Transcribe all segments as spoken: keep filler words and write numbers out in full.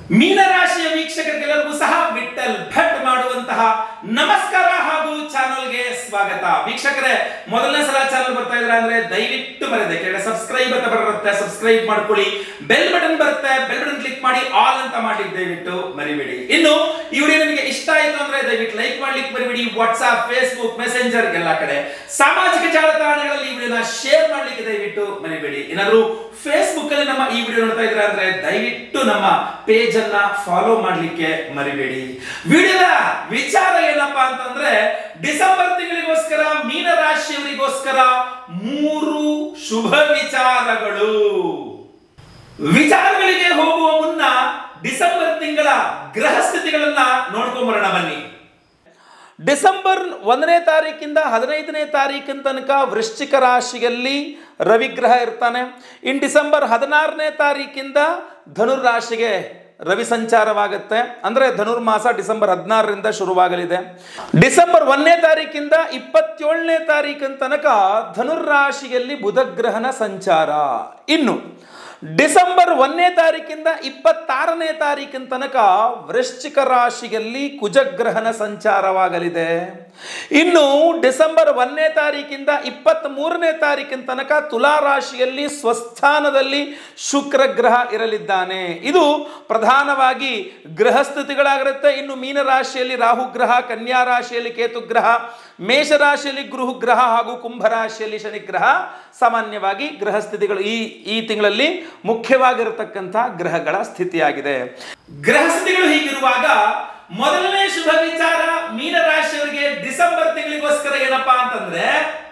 ಮೀನರಾಶಿಯ ವೀಕ್ಷಕರಿಗೆಲ್ಲರಿಗೂ ಸಹ ವಿಠಲ್ ಭಟ್ ಮಾಡುವಂತಹ ನಮಸ್ಕಾರ ಹಾಗೂ ಚಾನೆಲ್ಗೆ ಸ್ವಾಗತ. ವೀಕ್ಷಕರೇ, ಮೊದಲನೇ ಸಲ ಚಾನೆಲ್ ಬರ್ತಾ ಇದ್ರೆ ಅಂದ್ರೆ ದಯವಿಟ್ಟು ಮರೆಯದೆ ಕೆಳಗಡೆ ಸಬ್ಸ್ಕ್ರೈಬ್ ಅಂತ ಬರುತ್ತೆ, ಸಬ್ಸ್ಕ್ರೈಬ್ ಮಾಡ್ಕೊಳ್ಳಿ. ಬೆಲ್ ಬಟನ್ ಬರುತ್ತೆ, ಬೆಲ್ ಬಟನ್ ಕ್ಲಿಕ್ ಮಾಡಿ ಆಲ್ ಅಂತ ಮಾಡಿ ದಯವಿಟ್ಟು ಮರಿಬೇಡಿ. ಇನ್ನು ಈ ವಿಡಿಯೋ ನಿಮಗೆ ಇಷ್ಟ ಆಯ್ತು ಅಂದ್ರೆ ದಯವಿಟ್ಟು ಲೈಕ್ ಮಾಡ್ಲಿಕ್ಕೆ ಮರಿಬೇಡಿ. ವಾಟ್ಸ್ಆಪ್, ಫೇಸ್ಬುಕ್, ಮೆಸೆಂಜರ್ ಎಲ್ಲ ಕಡೆ ಸಾಮಾಜಿಕ ಜಾಲತಾಣಗಳಲ್ಲಿ ಈ ವಿಡಿಯೋನ ಶೇರ್ ಮಾಡ್ಲಿಕ್ಕೆ ದಯವಿಟ್ಟು ಮರಿಬೇಡಿ. ಏನಾದ್ರೂ ಫೇಸ್ಬುಕ್ ಅಲ್ಲಿ ನಮ್ಮ ಈ ವಿಡಿಯೋ ನೋಡ್ತಾ ಇದ್ರೆ ಅಂದ್ರೆ ದಯವಿಟ್ಟು ನಮ್ಮ ಪೇಜ್ ಅನ್ನ ಫಾಲೋ ಮಾಡ್ಲಿಕ್ಕೆ ಮರಿಬೇಡಿ. ವಿಡಿಯೋದ ವಿಚಾರ ಏನಪ್ಪಾ ಅಂತಂದ್ರೆ, ಡಿಸೆಂಬರ್ ತಿಂಗಳಿಗೋಸ್ಕರ ಮೀನರಾಶಿಯವರಿಗೋಸ್ಕರ ಮೂರು ಶುಭ ವಿಚಾರಗಳು. ವಿಚಾರಗಳಿಗೆ ಹೋಗುವ ಮುನ್ನ ಡಿಸೆಂಬರ್ ತಿಂಗಳ ಗ್ರಹ ಸ್ಥಿತಿಗಳನ್ನ ನೋಡ್ಕೊಂಡ್ ಬರೋಣ ಬನ್ನಿ. ಡಿಸೆಂಬರ್ ಒಂದನೇ ತಾರೀಕಿಂದ ಹದಿನೈದನೇ ತಾರೀಕಿನ ತನಕ ವೃಶ್ಚಿಕ ರಾಶಿಯಲ್ಲಿ ರವಿಗ್ರಹ ಇರ್ತಾನೆ. ಇನ್ ಡಿಸೆಂಬರ್ ಹದಿನಾರನೇ ತಾರೀಕಿಂದ ಧನುರ್ ರಾಶಿಗೆ ರವಿ ಸಂಚಾರವಾಗುತ್ತೆ. ಅಂದ್ರೆ ಧನುರ್ಮಾಸ ಡಿಸೆಂಬರ್ ಹದಿನಾರರಿಂದ ಶುರುವಾಗಲಿದೆ. ಡಿಸೆಂಬರ್ ಒಂದನೇ ತಾರೀಕಿಂದ ಇಪ್ಪತ್ತೇಳನೇ ತಾರೀಕಿನ ತನಕ ಧನುರ್ ರಾಶಿಯಲ್ಲಿ ಬುಧಗ್ರಹನ ಸಂಚಾರ. ಇನ್ನು ಡಿಸೆಂಬರ್ ಒಂದನೇ ತಾರೀಕಿಂದ ಇಪ್ಪತ್ತಾರನೇ ತಾರೀಕಿನ ತನಕ ವೃಶ್ಚಿಕ ರಾಶಿಯಲ್ಲಿ ಕುಜಗ್ರಹನ ಸಂಚಾರವಾಗಲಿದೆ. ಇನ್ನು ಡಿಸೆಂಬರ್ ಒಂದನೇ ತಾರೀಕಿಂದ ಇಪ್ಪತ್ತ್ ಮೂರನೇ ತಾರೀಕಿನ ತನಕ ತುಲಾ ರಾಶಿಯಲ್ಲಿ ಸ್ವಸ್ಥಾನದಲ್ಲಿ ಶುಕ್ರ ಗ್ರಹ ಇರಲಿದ್ದಾನೆ. ಇದು ಪ್ರಧಾನವಾಗಿ ಗ್ರಹ ಸ್ಥಿತಿಗಳಾಗಿರುತ್ತೆ. ಇನ್ನು ಮೀನರಾಶಿಯಲ್ಲಿ ರಾಹುಗ್ರಹ, ಕನ್ಯಾ ರಾಶಿಯಲ್ಲಿ ಕೇತುಗ್ರಹ, ಮೇಷರಾಶಿಯಲ್ಲಿ ಗೃಹಗ್ರಹ ಹಾಗೂ ಕುಂಭರಾಶಿಯಲ್ಲಿ ಶನಿಗ್ರಹ ಸಾಮಾನ್ಯವಾಗಿ ಗ್ರಹ ಸ್ಥಿತಿಗಳು ಈ ಈ ತಿಂಗಳಲ್ಲಿ ಮುಖ್ಯವಾಗಿರತಕ್ಕಂಥ ಗ್ರಹಗಳ ಸ್ಥಿತಿಯಾಗಿದೆ. ಗ್ರಹ ಸ್ಥಿತಿಗಳು ಹೀಗಿರುವಾಗ ಮೊದಲನೇ ಶುಭ ವಿಚಾರ ಮೀನರಾಶಿಯವರಿಗೆ ಡಿಸೆಂಬರ್ ತಿಂಗಳಿಗೋಸ್ಕರ ಏನಪ್ಪಾ ಅಂತಂದ್ರೆ,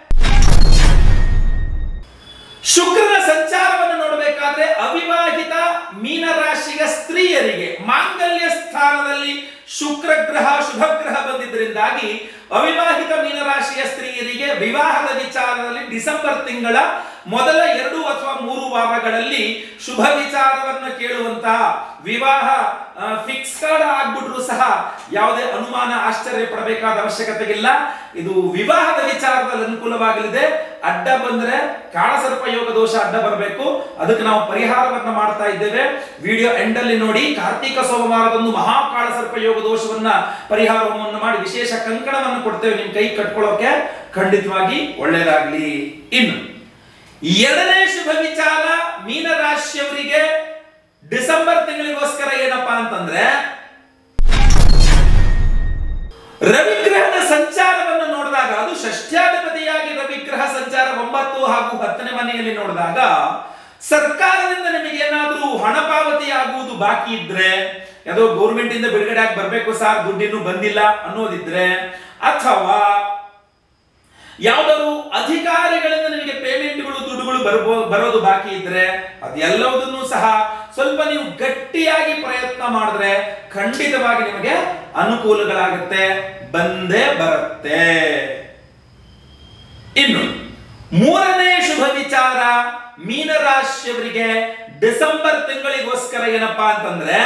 ಶುಕ್ರನ ಸಂಚಾರವನ್ನು ನೋಡಬೇಕಾದ್ರೆ ಅವಿವಾಹಿತ ಮೀನರಾಶಿಯ ಸ್ತ್ರೀಯರಿಗೆ ಮಾಂಗಲ್ಯ ಸ್ಥಾನದಲ್ಲಿ ಶುಕ್ರ ಗ್ರಹ ಶುಭ ಗ್ರಹ ಬಂದಿದ್ದರಿಂದಾಗಿ ಅವಿವಾಹಿತ ಮೀನರಾಶಿಯ ಸ್ತ್ರೀಯರಿಗೆ ವಿವಾಹದ ವಿಚಾರದಲ್ಲಿ ಡಿಸೆಂಬರ್ ತಿಂಗಳ ಮೊದಲ ಎರಡು ಅಥವಾ ಮೂರು ವಾರಗಳಲ್ಲಿ ಶುಭ ವಿಚಾರವನ್ನು ಕೇಳುವಂತಹ ವಿವಾಹ ಫಿಕ್ಸ್ ಕಾರ್ಡ್ ಆಗ್ಬಿಟ್ರು ಸಹ ಯಾವುದೇ ಅನುಮಾನ ಆಶ್ಚರ್ಯ ಪಡಬೇಕಾದ ಅವಶ್ಯಕತೆ ಇಲ್ಲ. ಇದು ವಿವಾಹದ ವಿಚಾರದಲ್ಲಿ ಅನುಕೂಲವಾಗಲಿದೆ. ಅಡ್ಡ ಬಂದ್ರೆ ಕಾಳಸರ್ಪ ಯೋಗ ದೋಷ ಅಡ್ಡ ಬರಬೇಕು. ಅದಕ್ಕೆ ನಾವು ಪರಿಹಾರವನ್ನ ಮಾಡ್ತಾ ಇದ್ದೇವೆ. ವಿಡಿಯೋ ಎಂಡ್ ಅಲ್ಲಿ ನೋಡಿ. ಕಾರ್ತಿಕ ಸೋಮವಾರದಂದು ಮಹಾ ಕಾಳಸರ್ಪ ಯೋಗ ದೋಷವನ್ನ ಪರಿಹಾರವನ್ನು ಮಾಡಿ ವಿಶೇಷ ಕಂಕಣವನ್ನು ಕೊಡ್ತೇವೆ ನಿಮ್ ಕೈ ಕಟ್ಕೊಳ್ಳೋಕೆ. ಖಂಡಿತವಾಗಿ ಒಳ್ಳೆಯದಾಗ್ಲಿ. ಇನ್ನು ಎರಡನೇ ಶುಭ ವಿಚಾರ ಮೀನರಾಶಿಯವರಿಗೆ ಡಿಸೆಂಬರ್ ತಿಂಗಳಿಗೋಸ್ಕರ ಏನಪ್ಪಾ ಅಂತಂದ್ರೆ, ರವಿಗ್ರಹದ ಸಂಚಾರವನ್ನು ನೋಡಿದಾಗ, ಅದು ಷಷ್ಠ್ಯಾಧಿಪತಿಯಾಗಿ ರವಿಗ್ರಹ ಸಂಚಾರ ಒಂಬತ್ತು ಹಾಗೂ ಹತ್ತನೇ ಮನೆಯಲ್ಲಿ ನೋಡಿದಾಗ ಸರ್ಕಾರದಿಂದ ನಿಮಗೆ ಏನಾದ್ರೂ ಹಣ ಪಾವತಿ ಆಗುವುದು ಬಾಕಿ ಇದ್ರೆ, ಯಾವುದೋ ಗೌರ್ಮೆಂಟ್ ಇಂದ ಬಿಡುಗಡೆ ಆಗಿ ಬರ್ಬೇಕು ಸರ್, ದುಡ್ಡಿನ್ನು ಬಂದಿಲ್ಲ ಅನ್ನೋದಿದ್ರೆ, ಅಥವಾ ಯಾವ್ದಾದ್ರು ಅಧಿಕಾರಿಗಳಿಂದ ನಿಮಗೆ ಪೇಮೆಂಟ್ಗಳು ದುಡ್ಡುಗಳು ಬರ್ಬೋ ಬರೋದು ಬಾಕಿ ಇದ್ರೆ ಅದೆಲ್ಲವುದನ್ನು ಸಹ ಸ್ವಲ್ಪ ನೀವು ಗಟ್ಟಿಯಾಗಿ ಪ್ರಯತ್ನ ಮಾಡಿದ್ರೆ ಖಂಡಿತವಾಗಿ ನಿಮಗೆ ಅನುಕೂಲಗಳಾಗುತ್ತೆ, ಬಂದೇ ಬರುತ್ತೆ. ಇನ್ನು ಮೂರನೇ ಶುಭ ವಿಚಾರ ಮೀನರಾಶಿಯವರಿಗೆ ಡಿಸೆಂಬರ್ ತಿಂಗಳಿಗೋಸ್ಕರ ಏನಪ್ಪಾ ಅಂತಂದ್ರೆ,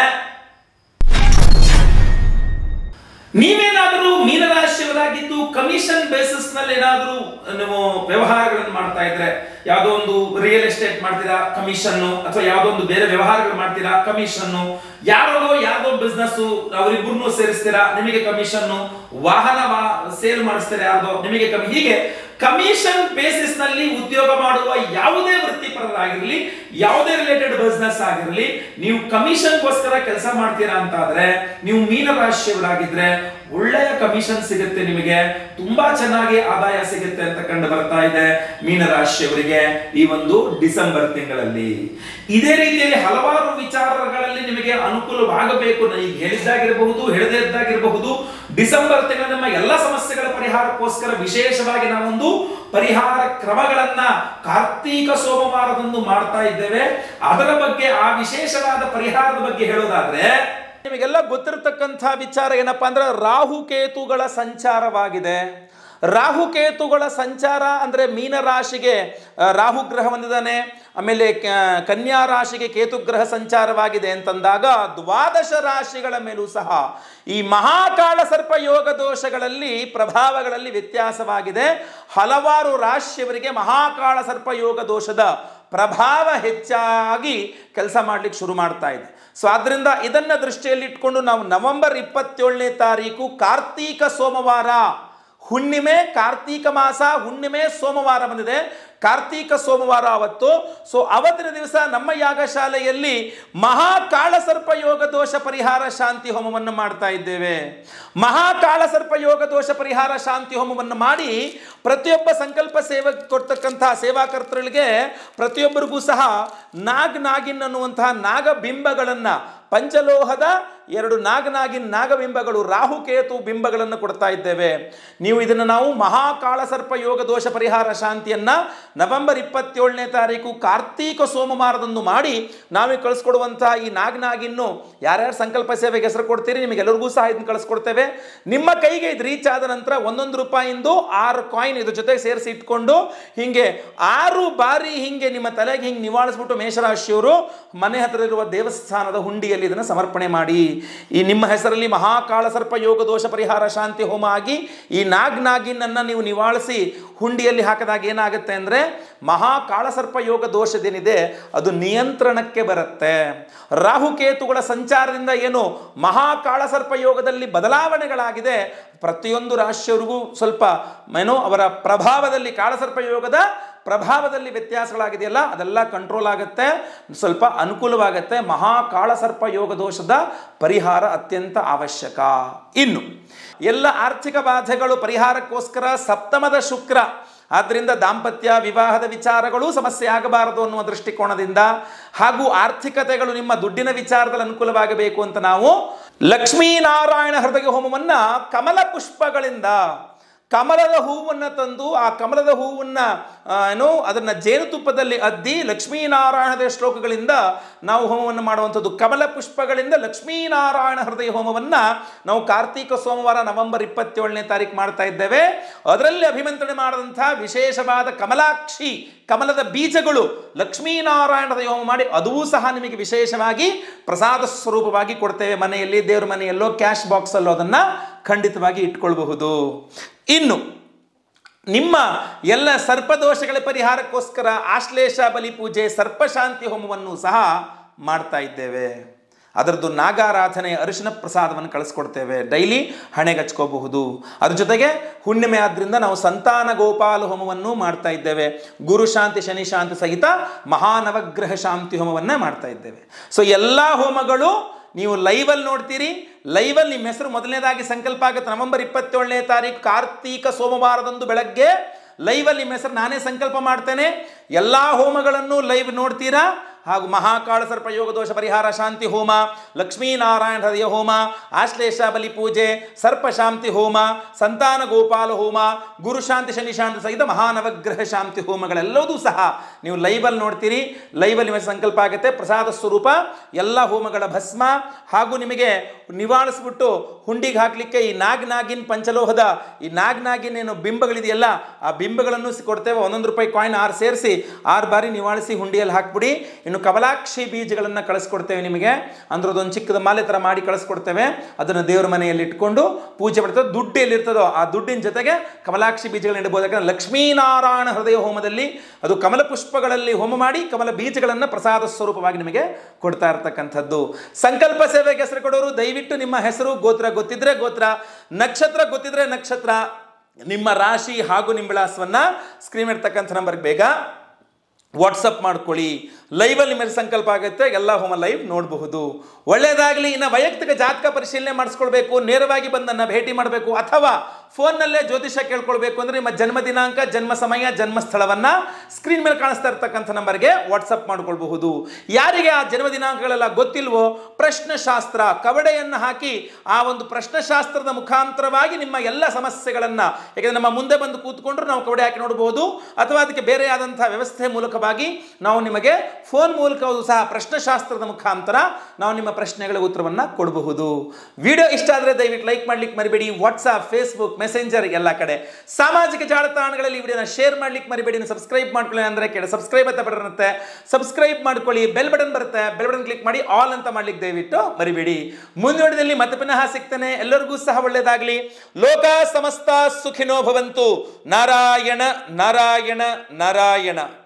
ನೀವೇನಾದರೂ ಮೀನರಾಶಿಯವರಾಗಿದ್ದು ಕಮಿಷನ್ ಬೇಸಿಸ್ ನಲ್ಲಿ ಏನಾದರೂ ನೀವು ವ್ಯವಹಾರಗಳನ್ನು ಮಾಡ್ತಾ ಇದ್ರೆ, ಯಾವುದೋ ಒಂದು ರಿಯಲ್ ಎಸ್ಟೇಟ್ ಮಾಡ್ತೀರಾ ಕಮಿಷನ್, ಅಥವಾ ಯಾವುದೋ ಒಂದು ಬೇರೆ ವ್ಯವಹಾರಗಳು ಮಾಡ್ತೀರಾ ಕಮಿಷನ್, ಯಾರೋ ಯಾವ್ದೋ ಬಿಸ್ನೆಸ್ ಅವರಿಬ್ಬರನ್ನು ಸೇರಿಸ್ತೀರಾ ನಿಮಗೆ ಕಮಿಷನ್, ವಾಹನ ಸೇಲ್ ಮಾಡಿಸ್ತೀರಾ ಯಾರ್ದೋ ನಿಮಗೆ ಕಮಿ, ಹೀಗೆ ಕಮಿಷನ್ ಬೇಸಿಸ್ ನಲ್ಲಿ ಉದ್ಯೋಗ ಮಾಡುವ ಯಾವುದೇ ವೃತ್ತಿಪರರಾಗಿರಲಿ, ಯಾವುದೇ ರಿಲೇಟೆಡ್ ಬಿಸ್ನೆಸ್ ಆಗಿರಲಿ, ನೀವು ಕಮಿಷನ್ಗೋಸ್ಕರ ಕೆಲಸ ಮಾಡ್ತೀರಾ ಅಂತ ಆದ್ರೆ ನೀವು ಮೀನರಾಶಿಯವರಾಗಿದ್ರೆ ಒಳ್ಳೆಯ ಕಮಿಷನ್ ಸಿಗುತ್ತೆ, ನಿಮಗೆ ತುಂಬಾ ಚೆನ್ನಾಗಿ ಆದಾಯ ಸಿಗುತ್ತೆ ಅಂತ ಕಂಡು ಬರ್ತಾ ಇದೆ ಮೀನರಾಶಿಯವರಿಗೆ ಈ ಒಂದು ಡಿಸೆಂಬರ್ ತಿಂಗಳಲ್ಲಿ. ಇದೇ ರೀತಿಯಲ್ಲಿ ಹಲವಾರು ವಿಚಾರಗಳಲ್ಲಿ ನಿಮಗೆ ಅನುಕೂಲವಾಗಬೇಕು. ಈಗ ಹೇಳಿದ್ದಾಗಿರಬಹುದು, ಹೇಳದೇ ಇದ್ದಾಗಿರಬಹುದು, ಡಿಸೆಂಬರ್ ತಿಂಗಳ ನಮ್ಮ ಎಲ್ಲ ಸಮಸ್ಯೆಗಳ ಪರಿಹಾರಕ್ಕೋಸ್ಕರ ವಿಶೇಷವಾಗಿ ನಾವೊಂದು ಪರಿಹಾರ ಕ್ರಮಗಳನ್ನ ಕಾರ್ತೀಕ ಸೋಮವಾರದಂದು ಮಾಡ್ತಾ ಇದ್ದೇವೆ. ಅದರ ಬಗ್ಗೆ, ಆ ವಿಶೇಷವಾದ ಪರಿಹಾರದ ಬಗ್ಗೆ ಹೇಳೋದಾದ್ರೆ, ನಿಮಗೆಲ್ಲ ಗೊತ್ತಿರತಕ್ಕಂಥ ವಿಚಾರ ಏನಪ್ಪಾ ಅಂದ್ರೆ, ರಾಹುಕೇತುಗಳ ಸಂಚಾರವಾಗಿದೆ. ರಾಹುಕೇತುಗಳ ಸಂಚಾರ ಅಂದ್ರೆ ಮೀನರಾಶಿಗೆ ರಾಹುಗ್ರಹ ಬಂದಿದ್ದಾನೆ, ಆಮೇಲೆ ಕನ್ಯಾ ರಾಶಿಗೆ ಕೇತುಗ್ರಹ ಸಂಚಾರವಾಗಿದೆ ಅಂತಂದಾಗ ದ್ವಾದಶ ರಾಶಿಗಳ ಮೇಲೂ ಸಹ ಈ ಮಹಾಕಾಳ ಸರ್ಪ ಯೋಗ ದೋಷಗಳಲ್ಲಿ ಪ್ರಭಾವಗಳಲ್ಲಿ ವ್ಯತ್ಯಾಸವಾಗಿದೆ. ಹಲವಾರು ರಾಶಿಯವರಿಗೆ ಮಹಾಕಾಳ ಸರ್ಪ ಯೋಗ ದೋಷದ ಪ್ರಭಾವ ಹೆಚ್ಚಾಗಿ ಕೆಲಸ ಮಾಡಲಿಕ್ಕೆ ಶುರು ಮಾಡ್ತಾ ಇದೆ. ಸೊ ಆದ್ದರಿಂದ ಇದನ್ನು ದೃಷ್ಟಿಯಲ್ಲಿ ಇಟ್ಕೊಂಡು ನಾವು ನವೆಂಬರ್ ಇಪ್ಪತ್ತೇಳನೇ ತಾರೀಕು ಕಾರ್ತೀಕ ಸೋಮವಾರ, ಹುಣ್ಣಿಮೆ, ಕಾರ್ತೀಕ ಮಾಸ ಹುಣ್ಣಿಮೆ ಸೋಮವಾರ ಬಂದಿದೆ, ಕಾರ್ತೀಕ ಸೋಮವಾರ ಅವತ್ತು. ಸೊ ಅವತ್ತಿನ ದಿವಸ ನಮ್ಮ ಯಾಗಶಾಲೆಯಲ್ಲಿ ಮಹಾಕಾಳಸರ್ಪ ಯೋಗ ದೋಷ ಪರಿಹಾರ ಶಾಂತಿ ಹೋಮವನ್ನು ಮಾಡ್ತಾ ಇದ್ದೇವೆ. ಮಹಾಕಾಳಸರ್ಪ ಯೋಗ ದೋಷ ಪರಿಹಾರ ಶಾಂತಿ ಹೋಮವನ್ನು ಮಾಡಿ ಪ್ರತಿಯೊಬ್ಬ ಸಂಕಲ್ಪ ಸೇವೆ ಕೊಡ್ತಕ್ಕಂತಹ ಸೇವಾಕರ್ತರಿಗೆ ಪ್ರತಿಯೊಬ್ಬರಿಗೂ ಸಹ ನಾಗ್ ನಾಗಿನ್ ಅನ್ನುವಂತಹ ನಾಗಬಿಂಬಗಳನ್ನು, ಪಂಚಲೋಹದ ಎರಡು ನಾಗನಾಗಿನ್ ನಾಗಬಿಂಬಗಳು, ರಾಹುಕೇತು ಬಿಂಬಗಳನ್ನು ಕೊಡ್ತಾ ಇದ್ದೇವೆ. ನೀವು ಇದನ್ನು ನಾವು ಮಹಾಕಾಳಸರ್ಪ ಯೋಗ ದೋಷ ಪರಿಹಾರ ಶಾಂತಿಯನ್ನ ನವೆಂಬರ್ ಇಪ್ಪತ್ತೇಳನೇ ತಾರೀಕು ಕಾರ್ತೀಕ ಸೋಮವಾರದಂದು ಮಾಡಿ ನಾವೇ ಕಳಿಸ್ಕೊಡುವಂತಹ ಈ ನಾಗನಾಗಿನ್ನು ಯಾರ್ಯಾರು ಸಂಕಲ್ಪ ಸೇವೆಗೆ ಹೆಸರು ಕೊಡ್ತೀರಿ ನಿಮಗೆಲ್ಲರಿಗೂ ಸಹ ಇದನ್ನು ಕಳಿಸ್ಕೊಡ್ತೇವೆ. ನಿಮ್ಮ ಕೈಗೆ ಇದು ರೀಚ್ ಆದ ನಂತರ ಒಂದೊಂದು ರೂಪಾಯಿಂದು ಆರು ಕಾಯಿನ್ ಇದ್ರ ಜೊತೆ ಸೇರಿಸಿ ಇಟ್ಕೊಂಡು ಹಿಂಗೆ ಆರು ಬಾರಿ ಹಿಂಗೆ ನಿಮ್ಮ ತಲೆಗೆ ಹಿಂಗೆ ನಿವಾಳಿಸ್ಬಿಟ್ಟು ಮೇಷರಾಶಿಯವರು ಮನೆ ಹತ್ತಿರವಿರುವ ದೇವಸ್ಥಾನದ ಹುಂಡಿಯಲ್ಲಿ ಇದನ್ನು ಸಮರ್ಪಣೆ ಮಾಡಿ. ಈ ನಿಮ್ಮ ಹೆಸರಲ್ಲಿ ಮಹಾಕಾಳಸರ್ಪ ಯೋಗ ದೋಷ ಪರಿಹಾರ ಶಾಂತಿ ಹೋಮ ಆಗಿ ಈ ನಾಗ್ ನಾಗಿನನ್ನ ನೀವು ನಿವಾಳಿಸಿ ಹುಂಡಿಯಲ್ಲಿ ಹಾಕಿದಾಗ ಏನಾಗುತ್ತೆ ಅಂದರೆ ಮಹಾಕಾಳಸರ್ಪ ಯೋಗ ದೋಷದೇನಿದೆ ಅದು ನಿಯಂತ್ರಣಕ್ಕೆ ಬರುತ್ತೆ. ರಾಹುಕೇತುಗಳ ಸಂಚಾರದಿಂದ ಏನು ಮಹಾಕಾಳಸರ್ಪ ಯೋಗದಲ್ಲಿ ಬದಲಾವಣೆಗಳಾಗಿದೆ, ಪ್ರತಿಯೊಂದು ರಾಶಿಯವರಿಗೂ ಸ್ವಲ್ಪ ಏನೋ ಅವರ ಪ್ರಭಾವದಲ್ಲಿ ಕಾಳಸರ್ಪ ಯೋಗದ ಪ್ರಭಾವದಲ್ಲಿ ವ್ಯತ್ಯಾಸಗಳಾಗಿದೆಯಲ್ಲ ಅದೆಲ್ಲ ಕಂಟ್ರೋಲ್ ಆಗುತ್ತೆ, ಸ್ವಲ್ಪ ಅನುಕೂಲವಾಗುತ್ತೆ. ಮಹಾಕಾಳಸರ್ಪ ಯೋಗ ದೋಷದ ಪರಿಹಾರ ಅತ್ಯಂತ ಅವಶ್ಯಕ. ಇನ್ನು ಎಲ್ಲ ಆರ್ಥಿಕ ಬಾಧೆಗಳು ಪರಿಹಾರಕ್ಕೋಸ್ಕರ ಸಪ್ತಮದ ಶುಕ್ರ, ಆದ್ದರಿಂದ ದಾಂಪತ್ಯ ವಿವಾಹದ ವಿಚಾರಗಳು ಸಮಸ್ಯೆ ಆಗಬಾರದು ಅನ್ನುವ ದೃಷ್ಟಿಕೋನದಿಂದ ಹಾಗೂ ಆರ್ಥಿಕತೆಗಳು ನಿಮ್ಮ ದುಡ್ಡಿನ ವಿಚಾರದಲ್ಲಿ ಅನುಕೂಲವಾಗಬೇಕು ಅಂತ ನಾವು ಲಕ್ಷ್ಮೀನಾರಾಯಣ ಹೃದಯ ಹೋಮವನ್ನು ಕಮಲ ಪುಷ್ಪಗಳಿಂದ, ಕಮಲದ ಹೂವನ್ನು ತಂದು ಆ ಕಮಲದ ಹೂವನ್ನು ಏನೋ ಅದನ್ನು ಜೇನುತುಪ್ಪದಲ್ಲಿ ಅದ್ದಿ ಲಕ್ಷ್ಮೀನಾರಾಯಣದ ಶ್ಲೋಕಗಳಿಂದ ನಾವು ಹೋಮವನ್ನು ಮಾಡುವಂಥದ್ದು. ಕಮಲ ಪುಷ್ಪಗಳಿಂದ ಲಕ್ಷ್ಮೀನಾರಾಯಣ ಹೃದಯ ಹೋಮವನ್ನು ನಾವು ಕಾರ್ತೀಕ ಸೋಮವಾರ ನವೆಂಬರ್ ಇಪ್ಪತ್ತೇಳನೇ ತಾರೀಕು ಮಾಡ್ತಾ ಇದ್ದೇವೆ. ಅದರಲ್ಲಿ ಅಭಿಮಂತ್ರಣೆ ಮಾಡಿದಂಥ ವಿಶೇಷವಾದ ಕಮಲಾಕ್ಷಿ ಕಮಲದ ಬೀಜಗಳು ಲಕ್ಷ್ಮೀನಾರಾಯಣ ಹೃದಯ ಹೋಮ ಮಾಡಿ ಅದೂ ಸಹ ನಿಮಗೆ ವಿಶೇಷವಾಗಿ ಪ್ರಸಾದ ಸ್ವರೂಪವಾಗಿ ಕೊಡ್ತೇವೆ. ಮನೆಯಲ್ಲಿ, ದೇವ್ರ ಮನೆಯಲ್ಲೋ, ಕ್ಯಾಶ್ ಬಾಕ್ಸಲ್ಲೋ ಅದನ್ನು ಖಂಡಿತವಾಗಿ ಇಟ್ಕೊಳ್ಬಹುದು. ಇನ್ನು ನಿಮ್ಮ ಎಲ್ಲ ಸರ್ಪದೋಷಗಳ ಪರಿಹಾರಕ್ಕೋಸ್ಕರ ಆಶ್ಲೇಷ ಬಲಿ ಪೂಜೆ, ಸರ್ಪಶಾಂತಿ ಹೋಮವನ್ನು ಸಹ ಮಾಡ್ತಾ ಇದ್ದೇವೆ. ಅದರದ್ದು ನಾಗಾರಾಧನೆ ಅರಿಶಿನ ಪ್ರಸಾದವನ್ನು ಕಳಿಸ್ಕೊಡ್ತೇವೆ, ಡೈಲಿ ಹಣೆಗೆ ಹಚ್ಕೋಬಹುದು. ಅದ್ರ ಜೊತೆಗೆ ಹುಣ್ಣಿಮೆ ಆದ್ದರಿಂದ ನಾವು ಸಂತಾನ ಗೋಪಾಲ ಹೋಮವನ್ನು ಮಾಡ್ತಾ ಇದ್ದೇವೆ. ಗುರು ಶಾಂತಿ ಶನಿ ಶಾಂತಿ ಸಹಿತ ಮಹಾನವಗ್ರಹ ಶಾಂತಿ ಹೋಮವನ್ನು ಮಾಡ್ತಾ ಇದ್ದೇವೆ. ಸೊ ಎಲ್ಲ ಹೋಮಗಳು ನೀವು ಲೈವಲ್ಲಿ ನೋಡ್ತೀರಿ. ಲೈವಲ್ಲಿ ನಿಮ್ಮ ಹೆಸರು ಮೊದಲನೇದಾಗಿ ಸಂಕಲ್ಪ ಆಗುತ್ತೆ. ನವೆಂಬರ್ ಇಪ್ಪತ್ತೇಳನೇ ತಾರೀಕು ಕಾರ್ತೀಕ ಸೋಮವಾರದಂದು ಬೆಳಗ್ಗೆ ಲೈವಲ್ಲಿ ನಿಮ್ಮ ಹೆಸರು ನಾನೇ ಸಂಕಲ್ಪ ಮಾಡ್ತೇನೆ. ಎಲ್ಲ ಹೋಮಗಳನ್ನು ಲೈವ್ ನೋಡ್ತೀರಾ. ಹಾಗೂ ಮಹಾಕಾಳಸರ್ಪ ಯೋಗ ದೋಷ ಪರಿಹಾರ ಶಾಂತಿ ಹೋಮ, ಲಕ್ಷ್ಮೀನಾರಾಯಣ ಹೃದಯ ಹೋಮ, ಆಶ್ಲೇಷ ಬಲಿ ಪೂಜೆ, ಸರ್ಪಶಾಂತಿ ಹೋಮ, ಸಂತಾನ ಗೋಪಾಲ ಹೋಮ, ಗುರು ಶಾಂತಿ ಶನಿ ಶಾಂತಿ ಸಹಿತ ಮಹಾನವಗ್ರಹ ಶಾಂತಿ ಹೋಮಗಳೆಲ್ಲವೂ ಸಹ ನೀವು ಲೈವಲ್ಲಿ ನೋಡ್ತೀರಿ. ಲೈವಲ್ಲಿ ನಿಮಗೆ ಸಂಕಲ್ಪ ಆಗುತ್ತೆ. ಪ್ರಸಾದ ಸ್ವರೂಪ ಎಲ್ಲ ಹೋಮಗಳ ಭಸ್ಮ ಹಾಗೂ ನಿಮಗೆ ನಿವಾಳಿಸ್ಬಿಟ್ಟು ಹುಂಡಿಗೆ ಹಾಕಲಿಕ್ಕೆ ಈ ನಾಗ್ ನಾಗಿನ್ ಪಂಚಲೋಹದ ಈ ನಾಗ್ ನಾಗಿನ್ ಏನು ಬಿಂಬಗಳಿದೆಯಲ್ಲ ಆ ಬಿಂಬಗಳನ್ನು ಕೊಡ್ತೇವೆ. ಒಂದೊಂದು ರೂಪಾಯಿ ಕಾಯಿನ್ ಆರು ಸೇರಿಸಿ ಆರು ಬಾರಿ ನಿವಾಳಿಸಿ ಹುಂಡಿಯಲ್ಲಿ ಹಾಕ್ಬಿಡಿ. ಇನ್ನು ಕಮಲಾಕ್ಷಿ ಬೀಜಗಳನ್ನು ಕಳಿಸ್ಕೊಡ್ತೇವೆ ನಿಮಗೆ. ಅಂದ್ರದೊಂದು ಚಿಕ್ಕದ ಮಾಲೆ ಥರ ಮಾಡಿ ಕಳಿಸ್ಕೊಡ್ತೇವೆ. ಅದನ್ನು ದೇವರ ಮನೆಯಲ್ಲಿ ಇಟ್ಕೊಂಡು ಪೂಜೆ ಮಾಡ್ತೇವೆ. ದುಡ್ಡು ಎಲ್ಲಿರ್ತದೋ ಆ ದುಡ್ಡಿನ ಜೊತೆಗೆ ಕಮಲಾಕ್ಷಿ ಬೀಜಗಳನ್ನ ಇಡಬಹುದು. ಯಾಕಂದರೆ ಲಕ್ಷ್ಮೀನಾರಾಯಣ ಹೃದಯ ಹೋಮದಲ್ಲಿ ಅದು ಕಮಲ ಪುಷ್ಪಗಳಲ್ಲಿ ಹೋಮ ಮಾಡಿ ಕಮಲ ಬೀಜಗಳನ್ನು ಪ್ರಸಾದ ಸ್ವರೂಪವಾಗಿ ನಿಮಗೆ ಕೊಡ್ತಾ ಇರ್ತಕ್ಕಂಥದ್ದು. ಸಂಕಲ್ಪ ಸೇವೆಗೆ ಹೆಸರು ಕೊಡೋರು ದಯವಿಟ್ಟು ನಿಮ್ಮ ಹೆಸರು, ಗೋತ್ರ ಗೊತ್ತಿದ್ರೆ ಗೋತ್ರ, ನಕ್ಷತ್ರ ಗೊತ್ತಿದ್ರೆ ನಕ್ಷತ್ರ, ನಿಮ್ಮ ರಾಶಿ ಹಾಗೂ ನಿಮ್ಮ ವಿಳಾಸವನ್ನು ಸ್ಕ್ರೀನ್ ಇರ್ತಕ್ಕಂಥ ನಂಬರ್ಗೆ ಬೇಗ ವಾಟ್ಸಪ್ ಮಾಡ್ಕೊಳ್ಳಿ. ಲೈವಲ್ಲಿ ನಿಮಗೆ ಸಂಕಲ್ಪ ಆಗುತ್ತೆ, ಎಲ್ಲ ಹೋಮ ಲೈವ್ ನೋಡಬಹುದು. ಒಳ್ಳೆಯದಾಗಲಿ. ಇನ್ನು ವೈಯಕ್ತಿಕ ಜಾತಕ ಪರಿಶೀಲನೆ ಮಾಡಿಸ್ಕೊಳ್ಬೇಕು, ನೇರವಾಗಿ ಬಂದು ನನ್ನ ಭೇಟಿ ಮಾಡಬೇಕು ಅಥವಾ ಫೋನ್ನಲ್ಲೇ ಜ್ಯೋತಿಷ ಕೇಳ್ಕೊಳ್ಬೇಕು ಅಂದರೆ ನಿಮ್ಮ ಜನ್ಮ ದಿನಾಂಕ, ಜನ್ಮ ಸಮಯ, ಜನ್ಮ ಸ್ಥಳವನ್ನು ಸ್ಕ್ರೀನ್ ಮೇಲೆ ಕಾಣಿಸ್ತಾ ಇರ್ತಕ್ಕಂಥ ನಂಬರ್ಗೆ ವಾಟ್ಸಪ್ ಮಾಡ್ಕೊಳ್ಬಹುದು. ಯಾರಿಗೆ ಆ ಜನ್ಮ ದಿನಾಂಕಗಳೆಲ್ಲ ಗೊತ್ತಿಲ್ವೋ ಪ್ರಶ್ನೆಶಾಸ್ತ್ರ ಕವಡೆಯನ್ನು ಹಾಕಿ ಆ ಒಂದು ಪ್ರಶ್ನೆಶಾಸ್ತ್ರದ ಮುಖಾಂತರವಾಗಿ ನಿಮ್ಮ ಎಲ್ಲ ಸಮಸ್ಯೆಗಳನ್ನು, ಯಾಕೆಂದರೆ ನಮ್ಮ ಮುಂದೆ ಬಂದು ಕೂತ್ಕೊಂಡ್ರು ನಾವು ಕವಡೆ ಹಾಕಿ ನೋಡಬಹುದು ಅಥವಾ ಅದಕ್ಕೆ ಬೇರೆ ಆದಂಥ ವ್ಯವಸ್ಥೆ ಮೂಲಕವಾಗಿ ನಾವು ನಿಮಗೆ ಫೋನ್ ಮೂಲಕವೂ ಸಹ ಪ್ರಶ್ನೆಶಾಸ್ತ್ರದ ಮುಖಾಂತರ ನಾವು ನಿಮ್ಮ ಪ್ರಶ್ನೆಗಳ ಉತ್ತರವನ್ನು ಕೊಡಬಹುದು. ವಿಡಿಯೋ ಇಷ್ಟ ಆದರೆ ದಯವಿಟ್ಟು ಲೈಕ್ ಮಾಡ್ಲಿಕ್ಕೆ ಮರಿಬೇಡಿ. ವಾಟ್ಸಾಪ್, ಫೇಸ್ಬುಕ್, ಮೆಸೆಂಜರ್ ಎಲ್ಲ ಕಡೆ ಸಾಮಾಜಿಕ ಜಾಲತಾಣಗಳಲ್ಲಿ ವಿಡಿಯೋನ ಶೇರ್ ಮಾಡ್ಲಿಕ್ಕೆ ಮರಿಬೇಡಿ. ಸಬ್ಸ್ಕ್ರೈಬ್ ಮಾಡ್ಕೊಳ್ಳಿ ಅಂದರೆ ಕೆಳ ಸಬ್ಸ್ಕ್ರೈಬ್ ಅಂತ ಬಟನ್ ಇರುತ್ತೆ, ಸಬ್ಸ್ಕ್ರೈಬ್ ಮಾಡ್ಕೊಳ್ಳಿ. ಬೆಲ್ ಬಟನ್ ಬರುತ್ತೆ, ಬೆಲ್ ಬಟನ್ ಕ್ಲಿಕ್ ಮಾಡಿ ಆಲ್ ಅಂತ ಮಾಡ್ಲಿಕ್ಕೆ ದಯವಿಟ್ಟು ಮರಿಬೇಡಿ. ಮುಂದಿನದಲ್ಲಿ ಮತ್ತೆ ಪುನಃ ಸಿಗ್ತೇನೆ. ಎಲ್ಲರಿಗೂ ಸಹ ಒಳ್ಳೆಯದಾಗಲಿ. ಲೋಕ ಸಮಸ್ತ ಸುಖಿನೋ ಭವಂತು. ನಾರಾಯಣ ನಾರಾಯಣ ನಾರಾಯಣ.